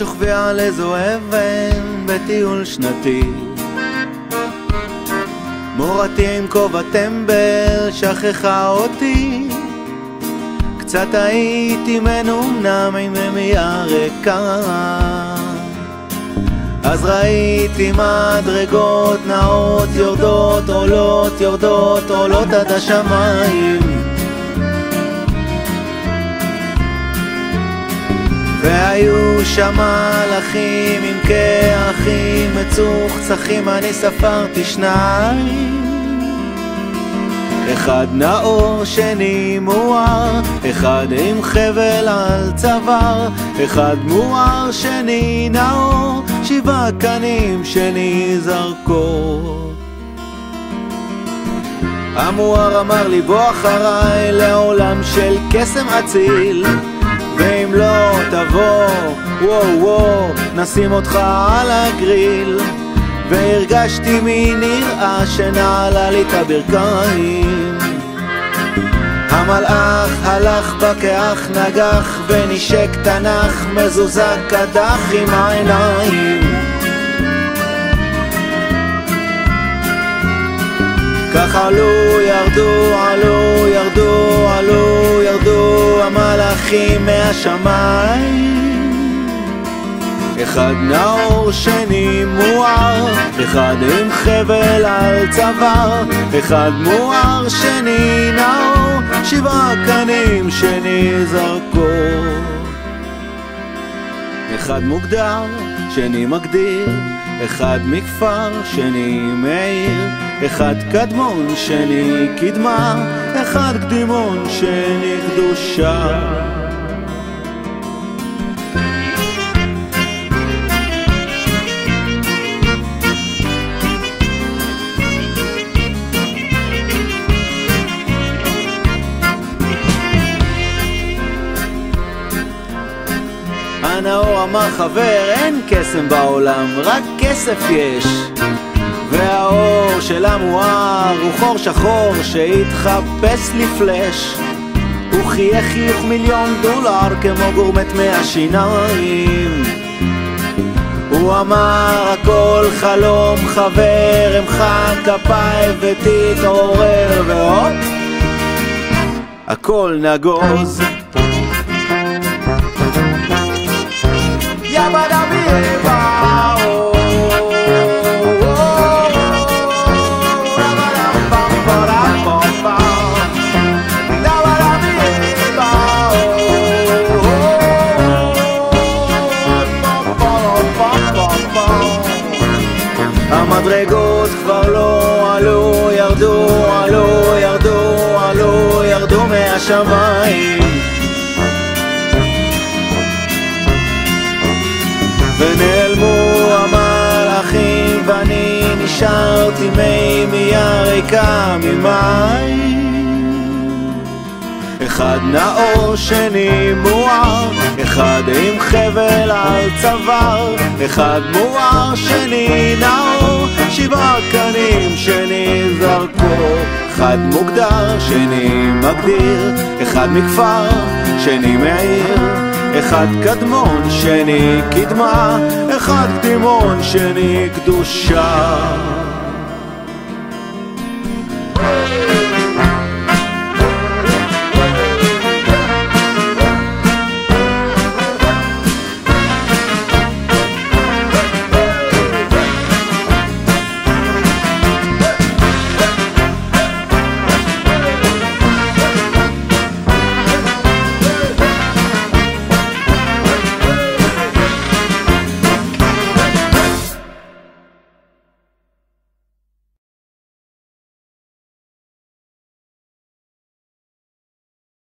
שוכבי על איזו אבן בטיול שנתי, מורתי עם כובע טמבל שכחה אותי. קצת הייתי מנומנם עם ימייה ריקה, אז ראיתי מדרגות נעות יורדות עולות יורדות עולות עד השמיים, והיו שם מלאכים עם כאחים מצוחצחים, אני ספרתי שניים, אחד נאור שני מואר, אחד עם חבל על צוואר, אחד מואר שני נאור, 7 קנים שני זרקור. המואר אמר לי בוא אחריי לעולם של קסם אציל, ואם לא תבוא וואו וואו נשים אותך על הגריל. והרגשתי מי נראה שנעלה לי את הברכיים, המלאך הלך בכך נגח ונשק תנך מזוזה קדח עם העיניים. כך עלו ירדו עלו ירדו עלו ירדו המלאכים מהשמיים, אחד נאור שני מואר, אחד עם חבל על צוואר, אחד מואר שני נאור, 7 קנים שני זרקור. אחד מוגדר שני מגדיר, אחד מכפר שני מאיר, אחד קדמון שני קדמה, אחד קדימון שני קדושה. הנאור אמר חבר אין קסם בעולם, רק כסף יש, והאור של המואר הוא חור שחור שהתחפש לפלש. הוא חייך חיוך $1,000,000 כמו גורמת מהשיניים, הוא אמר הכל חלום חבר, אמחא כפיים ותתעורר, והופ הכל נגוז. המדרגות כבר לא עלו ירדו עלו ירדו עלו ירדו מהשמיים, ונעלמו המלאכים ואני נשארתי מימייה ריקה ממים. אחד נאור שני מואר, אחד עם חבל על צוואר, אחד מואר שני נאור, 7 קנים שני זרקור. אחד מוגדר שני מגדיר, אחד מכפר שני מעיר, אחד קדמון שני קדמה, אחד קדימון שני קדושה.